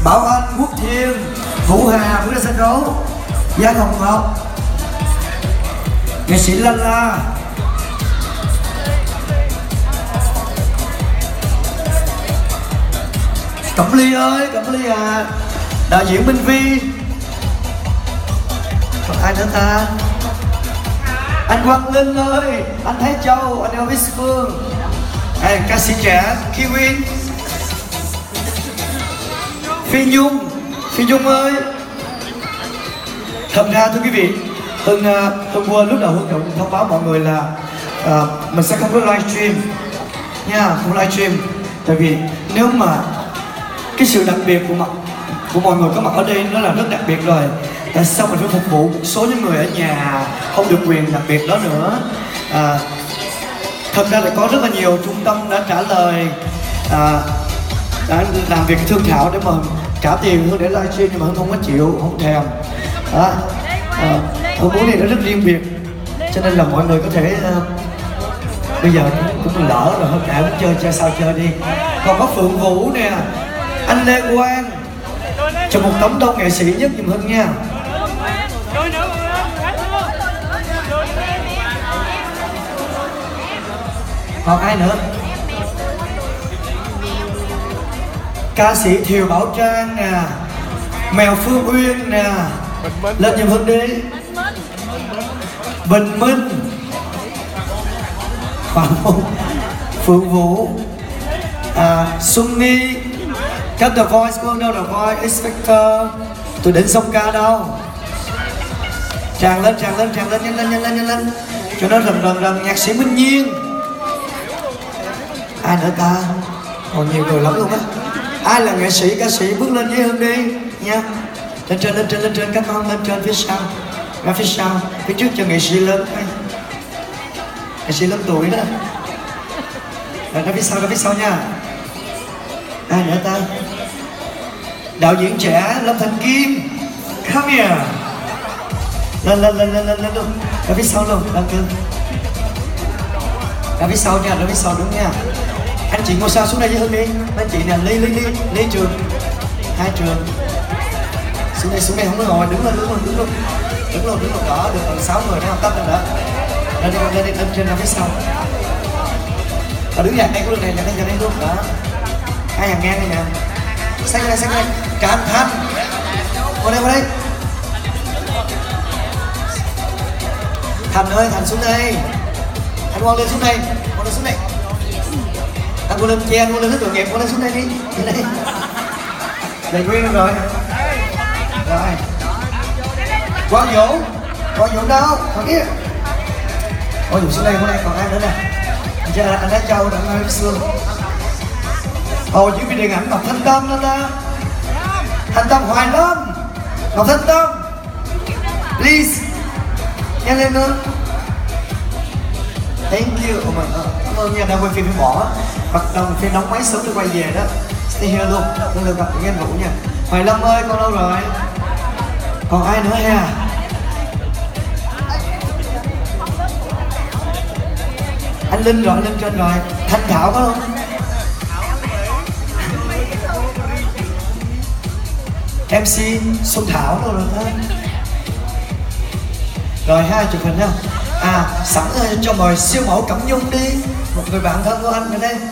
Bảo Anh, Quốc Thiên, Vũ Hà bước ra sân khấu, Giang Hồng Ngọc, nghệ sĩ Lan La, Cẩm Ly ơi, Cẩm Ly à, đạo diễn Minh Vi, còn ai nữa ta? Anh Quang Linh ơi, anh Thái Châu, anh Elvis Phương, ca sĩ trẻ Kiwin, Phi Nhung ơi. Thật ra thưa quý vị, hôm qua lúc đầu Hưng cũng thông báo mọi người là mình sẽ không có livestream nha, không livestream, tại vì nếu mà cái sự đặc biệt của mọi người có mặt ở đây nó là rất đặc biệt rồi. Tại sao mình phải phục vụ một số những người ở nhà không được quyền đặc biệt đó nữa? Thật ra là có rất là nhiều trung tâm đã trả lời, đã làm việc thương thảo để mà trả tiền Hương để livestream, nhưng mà Hương không có chịu, không thèm. Hương muốn này nó rất riêng biệt, cho nên là mọi người có thể bây giờ cũng lỡ rồi, Hương muốn chơi sao chơi đi. Còn có Phượng Vũ nè, anh Lê Quang, cho một tấm đông nghệ sĩ nhất giùm Hương nha. Còn ai nữa? Ca sĩ Thiều Bảo Trang nè, Mèo Phương Uyên nè, lên giùm Hương đi. Bình Minh, Hoàng Hùng, Phượng Vũ, Xuân Nghi, các The Voice, Quân đâu The Voice, X Factor, tụi Đỉnh Sông Ca đâu. Tràn lên, nhanh lên, cho nó rần, nhạc sĩ Minh Nhiên. Ai nữa ta? Còn nhiều người lắm luôn á. Ai là nghệ sĩ, ca sĩ bước lên với Hương đi nha. Lên trên, cảm ơn, lên trên phía sau. Ra phía sau, phía trước cho nghệ sĩ lớn. Nghệ sĩ lớn tuổi đó. Ra phía sau nha. Ai nữa ta? Đạo diễn trẻ Lâm Thành Kim, come here. Lên luôn. Ra phía sau luôn, lên cưng. Ra phía sau nha, ra phía sau đúng nha. Anh chị ngôi sao xuống đây với Hương đi. Anh chị nè, Ly Trường, Hai Trường. Xuống đây không có ngồi, đứng luôn đó, được còn 6 người nữa, không tắt rồi đó. Lên trên ra phía sau. Đứng dàn đây luôn này, dàn đây luôn đó. Hai hàng ngang này nè. Xanh đây. Cam Thanh. Qua đây. Thành ơi, Thành xuống đây. Anh Quang lên xuống đây. Anh Quang lên che, anh Quang lên hết tội nghiệp, Quang lên xuống đây đi. Đây. Đầy nguyên rồi. Quang Vũ đâu? Còn kia. Quang Vũ xuống đây, còn ai nữa nè? Anh Thái Châu, anh Elvis Phương. Diễn viên điện ảnh Ngọc Thanh Tâm đó ta. Thanh Tâm Hoài Lâm, Ngọc Thanh Tâm, please, nhanh lên nữa. Thank you. Oh my God. Cảm ơn nha, đang quay phim phải bỏ hoạt động phim đóng máy sớm để quay về đó. Stay here luôn, không được gặp những anh Vũ nha. Hoài Lâm ơi, con đâu rồi? Còn ai nữa ha? Anh Linh rồi, lên trên rồi. Thanh Thảo có không? MC Xuân Thảo đâu rồi thôi. Rồi ha, chụp hình không? Sẵn cho mời siêu mẫu Cẩm Nhung đi. Một người bạn thân của anh ở đây.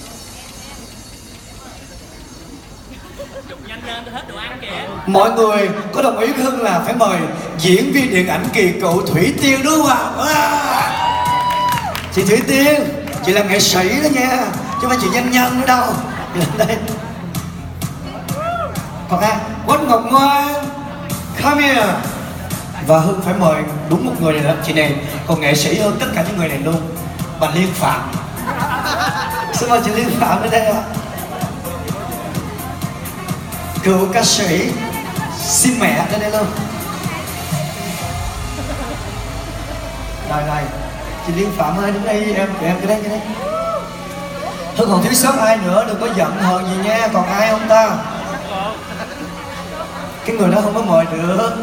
Mọi người có đồng ý với Hưng là phải mời diễn viên điện ảnh kỳ cựu Thủy Tiên đúng không ạ? Chị Thủy Tiên, chị là nghệ sĩ đó nha, chứ không phải chị nhân nữa đâu. Lên đây. Còn ai? Quách Ngọc Ngoan, come here. Và Hưng phải mời đúng một người này đó, chị này còn nghệ sĩ hơn tất cả những người này luôn, bà Liên Phạm. Xin mời chị Liên Phạm đến đây ạ. Cựu ca sĩ Xin Mẹ đến đây luôn. Rồi, chị Liên Phạm ơi, đứng đây em cái đây. Hưng còn thiếu sót ai nữa, đừng có giận hờn gì nha. Còn ai không ta? Cái người đó không có mời được.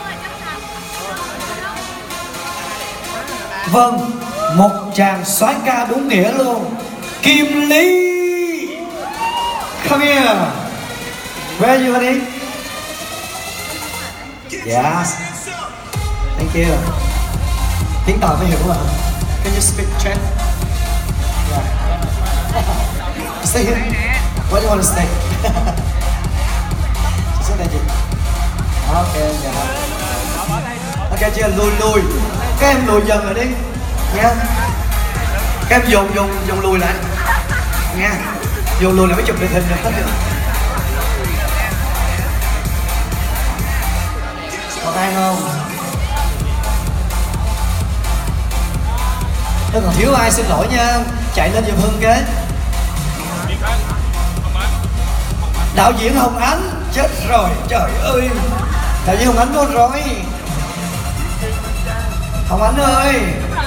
Vâng, một chàng soái ca đúng nghĩa luôn, Kim Ly, come here. Where are you honey? Yes. Thank you. Tiếng tàu mới hiểu mà. Can you speak Czech? Yeah. Stay here. Where do you want to stay? Xuống đây chị. Ok, dạ. Ok chưa? Lùi. Các em lùi dần rồi đi. Nha. Các em dùng lùi lại. Nha. Dùng lùi lại mới chụp được hình được hết được. Có ai không? Nếu còn thiếu ai xin lỗi nha. Chạy lên giùm Hưng cái. Đạo diễn Hồng Ánh. Chết rồi, trời ơi. Đạo diễn Hồng Ánh đâu rồi? Hồng Ánh ơi.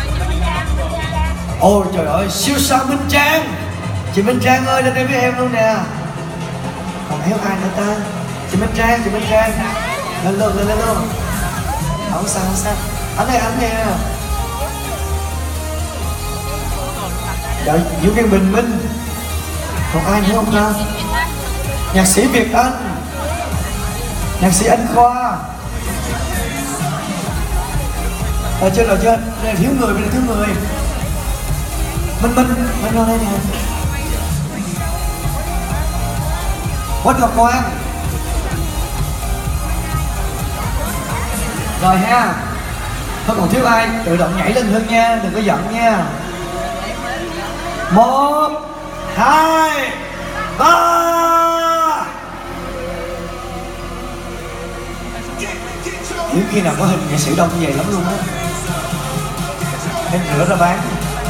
Ôi trời ơi, siêu sao Minh Trang. Chị Minh Trang ơi, lên đây với em luôn nè. Còn thiếu ai nữa ta? Chị Minh Trang. Lên luôn. Không sao. Anh nè. Trời, Vũ Kiên Bình Minh. Còn ai nữa không ta? Nhạc sĩ Việt Anh. Nhạc sĩ Anh Khoa. Chưa. Đây thiếu người. Minh vào đây nè. Quách Ngọc Quang. Rồi ha. Thôi còn thiếu ai tự động nhảy lên Hưng nha, đừng có giận nha. 1, 2, 3. Hiếm khi nào có hình nghệ sĩ đông như vậy lắm luôn á. Em rửa ra bán.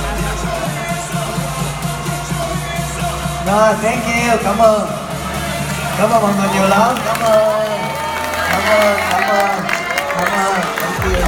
Rồi, thank you, cảm ơn mọi người nhiều lắm, cảm ơn, thank you.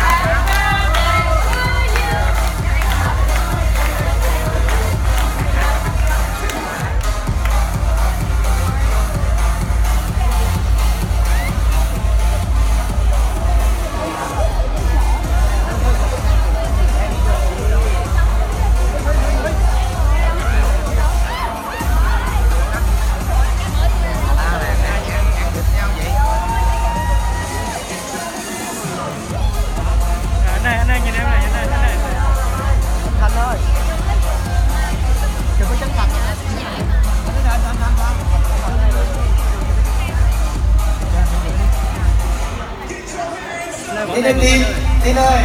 Tin ơi.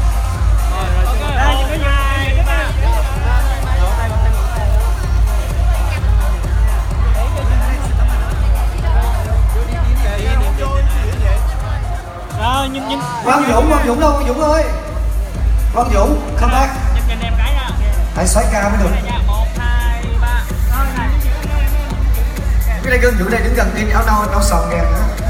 Quang Dũng đâu? Quang Dũng ơi. Quang Dũng, come back. Hãy xoáy ca mới được. 1, 2, 3. Cái đây gương Dũng đây đứng gần tin áo nâu sòng kìa.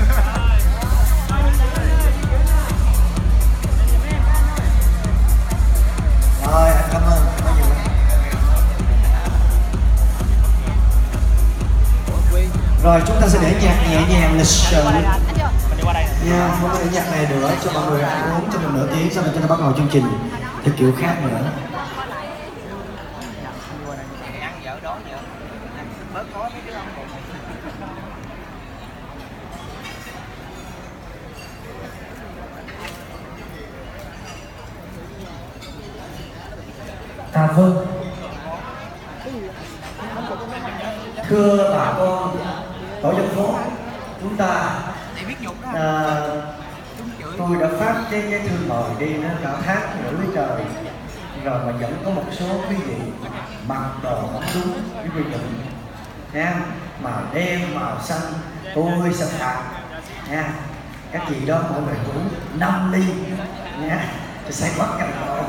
Rồi, anh cảm ơn nhiều lắm. Rồi, chúng ta sẽ để nhạc nhẹ nhàng lịch sự nha, không có để nhạc này nữa cho mọi người ăn uống cho mình nửa tiếng, sau đó chúng ta bắt đầu chương trình theo kiểu khác nữa. Vâng. Thưa bà con tổ dân phố, chúng ta tôi đã phát cái thư mời đi nó cả tháng nữa với trời rồi mà vẫn có một số quý vị mặc đồ không đúng với quy định nha, màu đen màu xanh tôi sẽ phạt nha. Các chị đó mọi người uống 5 ly nha, tôi sẽ bắt cả rồi.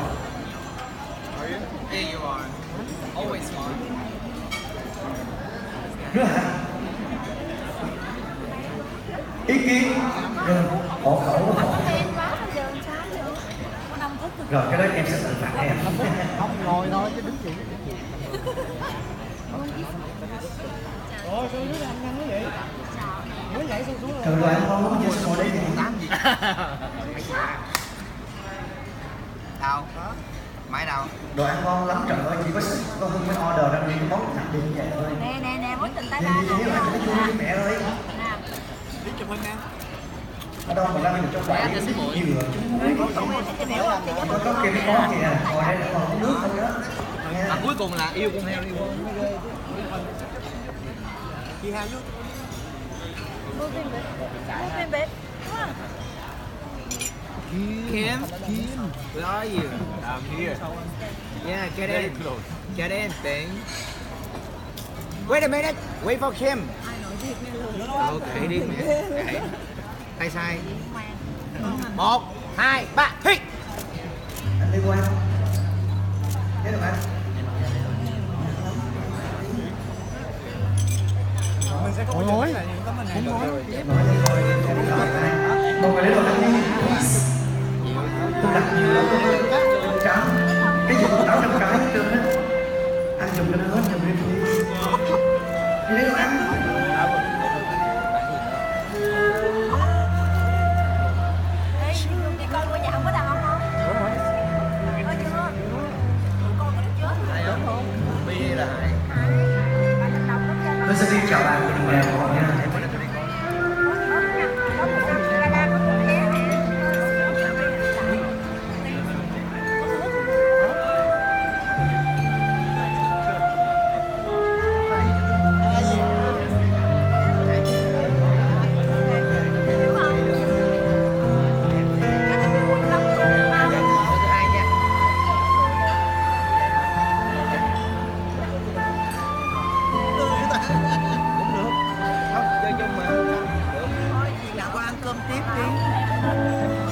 Nữa hả? Ý kiến hộ khẩu rồi cái đó em sẽ tự phạt em. Không ngồi thôi chứ đứng gì. Rồi sao đứa anh ngăn cái gì? Mới nhảy xuống xuống. Rồi anh không muốn chơi ngồi đấy thì gì? Đâu? Máy đâu? Đồ ăn ngon lắm trời ơi, chỉ có Hưng mới order ra những món đặc biệt như vậy thôi. Nè, món tình tay ba nè. Mẹ ơi. chụp hình nè. Ở đâu mà đang được trong bảy nhiều rồi. Có kia cái món kìa, ngồi đây là còn nước không đó. À, cuối cùng là yêu con heo đi. Chị Hà vô. Kim, where are you? I'm here. Yeah, get Very in. close. Get in, thing. Wait a minute. Wait for Kim. Okay, đi mẹ. Tay sai. 1, 2, 3, hít. Anh đi qua. Thế được anh. Mình sẽ có một chỗ là những tấm hình này. Một người lấy đồ ăn đi. Tôi đặt nhiều lắm tôi trắng. Cái gì cũng 800 cái hết trơn á. Ăn chụp cho nó hết chụp đi. Đi lấy đồ ăn. Đi coi ngôi nhà không có đàn ông không? Coi chưa? Con có được chưa? Bi là hai. Tôi sẽ đi chào bạn của đừng đẹp của nha. Không, chơi chung mà. Được. Thôi, chị nào có ăn cơm tiếp đi.